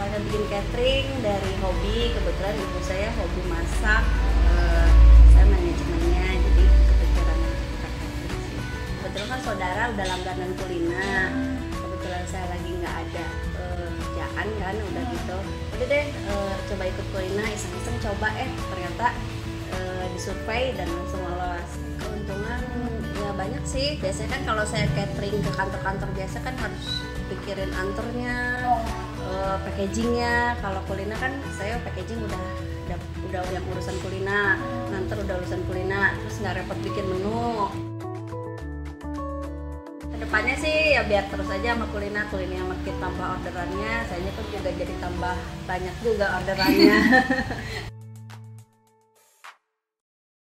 awalnya bikin catering dari hobi, kebetulan ibu saya hobi masak, saya manajemennya, jadi kepikiran buka catering sih. Kebetulan kan saudara udah langganan kulina, kebetulan saya lagi nggak ada kerjaan kan, udah gitu, udah deh coba ikut kulina, iseng-iseng coba, ternyata disurvei dan langsung lolos. Keuntungan ya banyak sih, biasanya kan kalau saya catering ke kantor-kantor biasa kan harus pikirin anternya, packagingnya. Kalau kulina kan saya packaging udah yang urusan kulina, nganter udah urusan kulina, terus nggak repot bikin menu. Kedepannya sih ya biar terus aja sama kulina makin tambah orderannya, saya pun juga jadi tambah banyak juga orderannya.